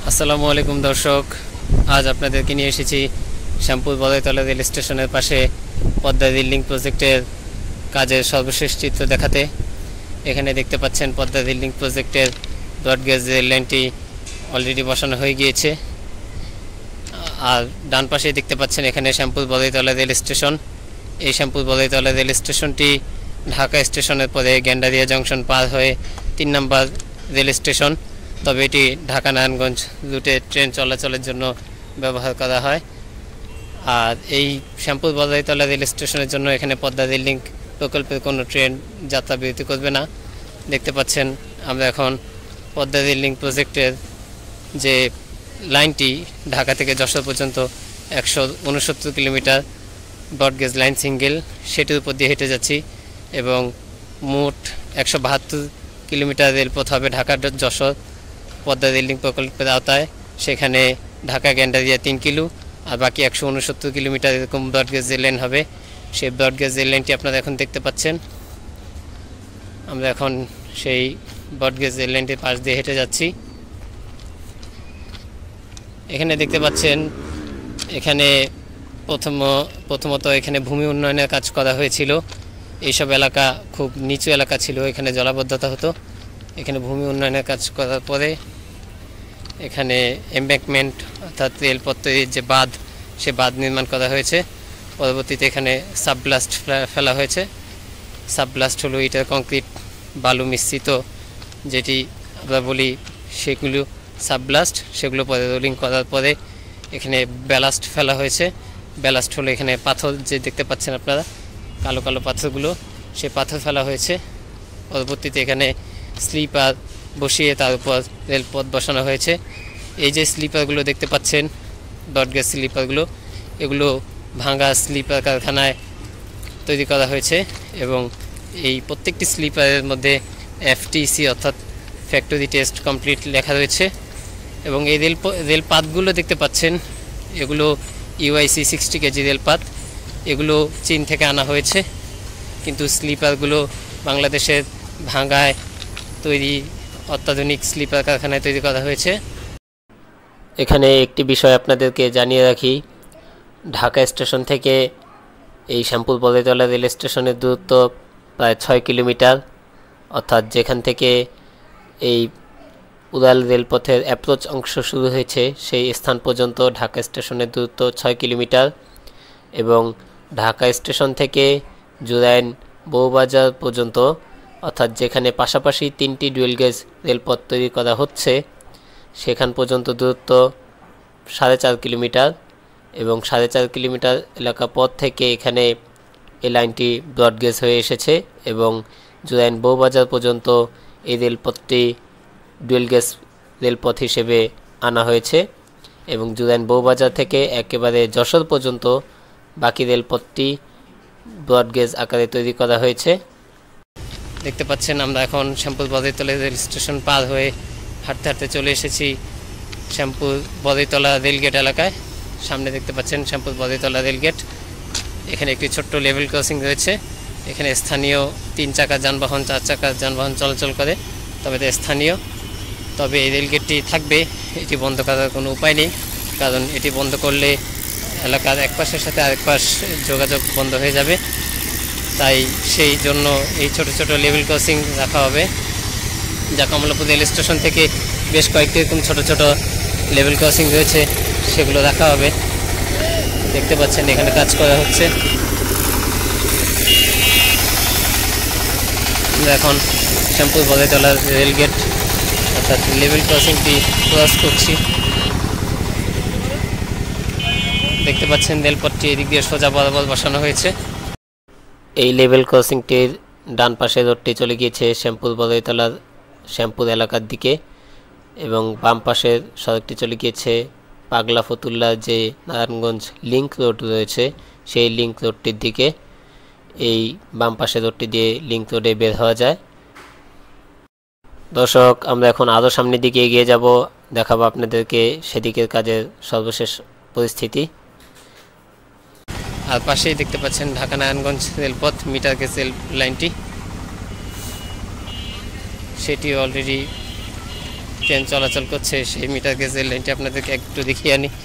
আসসালামু আলাইকুম দর্শক, আজ আপনাদেরকে নিয়ে এসেছি শ্যামপুর বদাইতলা রেল স্টেশনের পাশে পদ্মা রেল লিঙ্ক প্রজেক্টের কাজের সর্বশেষ চিত্র দেখাতে। এখানে দেখতে পাচ্ছেন পদ্মা রেল লিঙ্ক প্রজেক্টের ব্রডগেজ রেল লাইনটি অলরেডি বসানো হয়ে গিয়েছে। আর ডান পাশে দেখতে পাচ্ছেন এখানে শ্যামপুর বদাইতলা রেল স্টেশন। এই শ্যামপুর বদাইতলা রেল স্টেশনটি ঢাকা স্টেশনের পরে গ্যান্ডারিয়া জংশন পার হয়ে ৩ নম্বর রেল স্টেশন। তবে এটি ঢাকা নারায়ণগঞ্জ রুটে ট্রেন চলাচলের জন্য ব্যবহার করা হয়। আর এই শ্যামপুর বদাইতলা রেল স্টেশনের জন্য এখানে পদ্মা রেল লিঙ্ক প্রকল্পের কোনো ট্রেন যাত্রা বিরতি করবে না। দেখতে পাচ্ছেন আমরা এখন পদ্মা রেল লিঙ্ক প্রজেক্টের যে লাইনটি ঢাকা থেকে যশোর পর্যন্ত ১৬৯ কিলোমিটার ব্রডগেজ লাইন সিঙ্গেল, সেটির উপর দিয়ে হেঁটে যাচ্ছি এবং মোট ১৭২ কিলোমিটার রেলপথ হবে ঢাকা যশোর পদ্মা রেল লিঙ্ক প্রকল্পের আওতায়। সেখানে ঢাকা গ্যান্ডারিয়া ৩ কিলো আর বাকি ১৬৯ কিলোমিটার এরকম ব্রডগেজ রেল লাইন হবে। সেই ব্রডগেজ রেল লাইনটি আপনারা এখন দেখতে পাচ্ছেন। আমরা এখন সেই ব্রডগেজ রেল লাইনটির পাশ দিয়ে হেঁটে যাচ্ছি। এখানে দেখতে পাচ্ছেন এখানে প্রথমত এখানে ভূমি উন্নয়নের কাজ করা হয়েছিল। এইসব এলাকা খুব নিচু এলাকা ছিল, এখানে জলাবদ্ধতা হতো। এখানে ভূমি উন্নয়নের কাজ করার পরে এখানে এমব্যাঙ্কমেন্ট অর্থাৎ রেলপথ তৈরির যে বাঁধ, সে বাঁধ নির্মাণ করা হয়েছে। পরবর্তীতে এখানে সাবব্লাস্ট ফেলা হয়েছে। সাবব্লাস্ট হলো ইটার কংক্রিট বালু মিশ্রিত যেটি আমরা বলি, সেগুলো সাবব্লাস্ট। সেগুলো পরে রোলিং করার পরে এখানে ব্যালাস্ট ফেলা হয়েছে। ব্যালাস্ট হলো এখানে পাথর যে দেখতে পাচ্ছেন আপনারা, কালো কালো পাথরগুলো, সে পাথর ফেলা হয়েছে। পরবর্তীতে এখানে স্লিপার বসিয়ে তার উপর রেলপথ বসানো হয়েছে। এই যে স্লিপারগুলো দেখতে পাচ্ছেন, ব্রডগেজ স্লিপারগুলো, এগুলো ভাঙা স্লিপার কারখানায় তৈরি করা হয়েছে এবং এই প্রত্যেকটি স্লিপারের মধ্যে FTC অর্থাৎ ফ্যাক্টরি টেস্ট কমপ্লিট লেখা রয়েছে। এবং এই রেলপাতগুলো দেখতে পাচ্ছেন, এগুলো UIC 60 কেজি রেলপাত। এগুলো চীন থেকে আনা হয়েছে, কিন্তু স্লিপারগুলো বাংলাদেশের ভাঙ্গায় তৈরি অত্যাধুনিক স্লিপার কারখানায় তৈরি করা হয়েছে। এখানে একটি বিষয় আপনাদেরকে জানিয়ে রাখি, ঢাকা স্টেশন থেকে এই শ্যামপুর বদাইতলা রেল স্টেশনের দূরত্ব প্রায় ৬ কিলোমিটার। অর্থাৎ যেখান থেকে এই উড়াল রেলপথের অ্যাপ্রোচ অংশ শুরু হয়েছে সেই স্থান পর্যন্ত ঢাকা স্টেশনের দূরত্ব ৬ কিলোমিটার এবং ঢাকা স্টেশন থেকে জুরাইন বউবাজার পর্যন্ত, অর্থাৎ যেখানে পাশাপাশি 3টি ডুয়েল গেজ রেলপথ তৈরি করা হচ্ছে, সেখান পর্যন্ত দূরত্ব ৪.৫ কিলোমিটার এবং ৪.৫ কিলোমিটার এলাকা পথ থেকে এখানে এই লাইনটি ব্রডগেজ হয়ে এসেছে এবং জুরাইন বউবাজার পর্যন্ত এই রেলপথটি ডুয়েল গেজ রেলপথ হিসেবে আনা হয়েছে এবং জুরাইন বউবাজার থেকে একেবারে যশোর পর্যন্ত বাকি রেলপথটি ব্রডগেজ আকারে তৈরি করা হয়েছে। দেখতে পাচ্ছেন আমরা এখন শ্যামপুর বদাইতলা রেল স্টেশন পার হয়ে হাঁটতে হাঁটতে চলে এসেছি শ্যামপুর বদাইতলা রেলগেট এলাকায়। সামনে দেখতে পাচ্ছেন শ্যামপুর বদাইতলা রেলগেট। এখানে একটি ছোট্ট লেভেল ক্রসিং রয়েছে। এখানে স্থানীয় 3 চাকার যানবাহন, 4 চাকার যানবাহন চলাচল করে, তবে এটা স্থানীয়। তবে এই রেলগেটটি থাকবে, এটি বন্ধ করার কোনো উপায় নেই, কারণ এটি বন্ধ করলে এলাকার এক পাশের সাথে আরেক পাশ যোগাযোগ বন্ধ হয়ে যাবে। তাই সেই জন্য এই ছোট ছোট লেভেল ক্রসিং রাখা হবে। যা কমলাপুর রেল স্টেশন থেকে বেশ কয়েকটি এরকম ছোট ছোট লেভেল ক্রসিং রয়েছে, সেগুলো রাখা হবে। দেখতে পাচ্ছেন এখানে কাজ করা হচ্ছে। আমরা এখন শ্যামপুর বদাইতলা রেলগেট অর্থাৎ লেভেল ক্রসিংটি ক্রস করছি। দেখতে পাচ্ছেন রেলপথটি এদিক দিয়ে সোজা বরাবর বসানো হয়েছে। এই লেভেল ক্রসিংটির ডান পাশে রোডটি চলে গিয়েছে শ্যামপুর বদাইতলার শ্যামপুর এলাকার দিকে এবং বাম পাশের সড়কটি চলে গিয়েছে পাগলা ফতুল্লা যে নারায়ণগঞ্জ লিঙ্ক রোড রয়েছে সেই লিঙ্ক রোডটির দিকে। এই বাম পাশের রোডটি দিয়ে লিঙ্ক রোডে বের হওয়া যায়। দর্শক, আমরা এখন আরও সামনের দিকে এগিয়ে যাব, দেখাবো আপনাদেরকে সেদিকের কাজের সর্বশেষ পরিস্থিতি। আর পাশেই দেখতে পাচ্ছেন ঢাকা নারায়ণগঞ্জ রেলপথ মিটার গেজ রেল লাইনটি, সেটি অলরেডি ট্রেন চলাচল করছে সেই মিটার গেজের লাইনটি আপনাদেরকে একটু দেখিয়ে আনি।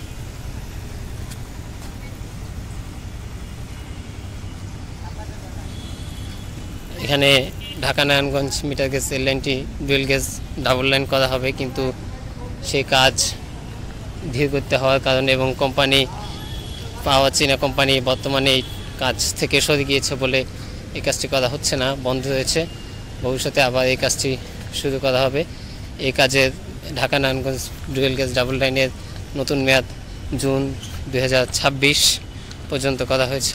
এখানে Dhaka Narayanganj metre gauge rail লাইনটি ডুয়েল গেজ ডাবল লাইন করা হবে, কিন্তু সেই কাজ ধীর করতে হওয়ার কারণে এবং কোম্পানি পাওয়া চীনা কোম্পানি বর্তমানে এই কাজ থেকে সরে গিয়েছে বলে এই কাজটি করা হচ্ছে না, বন্ধ হয়েছে। ভবিষ্যতে আবার এই কাজটি শুরু করা হবে। এই কাজের Dhaka Narayanganj dual gauge double লাইনের নতুন মেয়াদ জুন 2026 পর্যন্ত করা হয়েছে।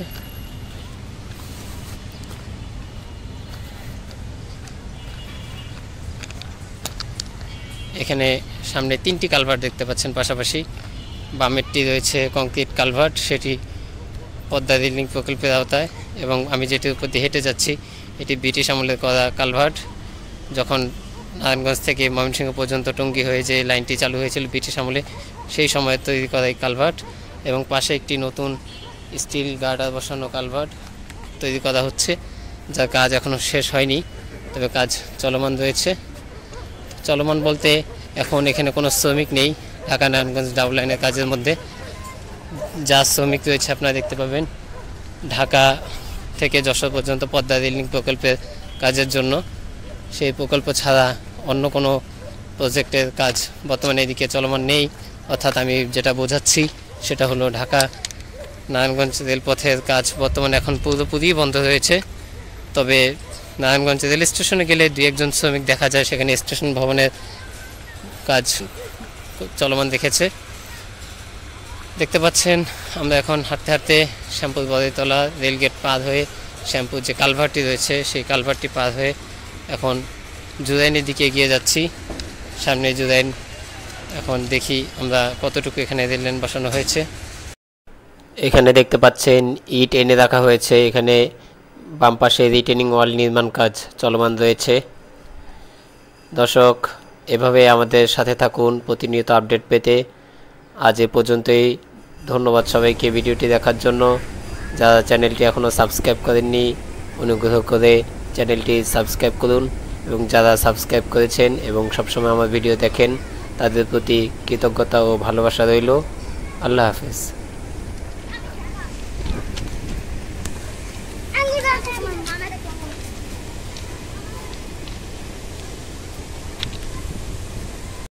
এখানে সামনে 3টি কালভার্ট দেখতে পাচ্ছেন পাশাপাশি। বামেরটি রয়েছে কংক্রিট কালভার্ট, সেটি পদ্মা রেল লিঙ্ক প্রকল্পের আওতায়, এবং আমি যেটির উপর দিয়ে হেঁটে যাচ্ছি এটি ব্রিটিশ আমলের করা কালভার্ট। যখন নারায়ণগঞ্জ থেকে ময়মনসিংহ পর্যন্ত টঙ্গী হয়ে যে লাইনটি চালু হয়েছিল ব্রিটিশ আমলে, সেই সময় তৈরি করা এই কালভার্ট। এবং পাশে একটি নতুন স্টিল গার্ডার বসানো কালভার্ট তৈরি করা হচ্ছে, যার কাজ এখনও শেষ হয়নি, তবে কাজ চলমান রয়েছে। চলমান বলতে এখন এখানে কোনো শ্রমিক নেই। ঢাকা নারায়ণগঞ্জ ডাবল লাইনের কাজের মধ্যে যা শ্রমিক রয়েছে আপনারা দেখতে পাবেন ঢাকা থেকে যশোর পর্যন্ত পদ্মা রেল লিঙ্ক প্রকল্পের কাজের জন্য। সেই প্রকল্প ছাড়া অন্য কোনো প্রজেক্টের কাজ বর্তমানে এদিকে চলমান নেই। অর্থাৎ আমি যেটা বোঝাচ্ছি সেটা হলো ঢাকা নারায়ণগঞ্জ রেলপথের কাজ বর্তমানে এখন পুরোপুরি বন্ধ রয়েছে। তবে নারায়ণগঞ্জ রেল স্টেশনে গেলে 2-1 শ্রমিক দেখা যায়, সেখানে স্টেশন ভবনের কাজ চলমান দেখতে পাচ্ছেন। আমরা এখন হাঁটতে হাঁটতে শ্যামপুর বড়ইতলা রেলগেট পার হয়ে শ্যামপুর যে কালভার্টটি রয়েছে সেই কালভার্টটি পার হয়ে এখন জুরাইনের দিকে এগিয়ে যাচ্ছি। সামনে জুরাইন, এখন দেখি আমরা কতটুকু এখানে রেল লাইন বসানো হয়েছে। এখানে দেখতে পাচ্ছেন ইট এনে রাখা হয়েছে। এখানে বাম পাশে রিটেনিং ওয়াল নির্মাণ কাজ চলমান রয়েছে। দর্শক, এভাবে আমাদের সাথে থাকুন প্রতিনিয়ত আপডেট পেতে। আজ এ পর্যন্তই। ধন্যবাদ সবাইকে ভিডিওটি দেখার জন্য। যারা চ্যানেলটি এখনও সাবস্ক্রাইব করেননি অনুগ্রহ করে চ্যানেলটি সাবস্ক্রাইব করুন, এবং যারা সাবস্ক্রাইব করেছেন এবং সবসময় আমার ভিডিও দেখেন তাদের প্রতি কৃতজ্ঞতা ও ভালোবাসা রইল। আল্লাহ হাফেজ।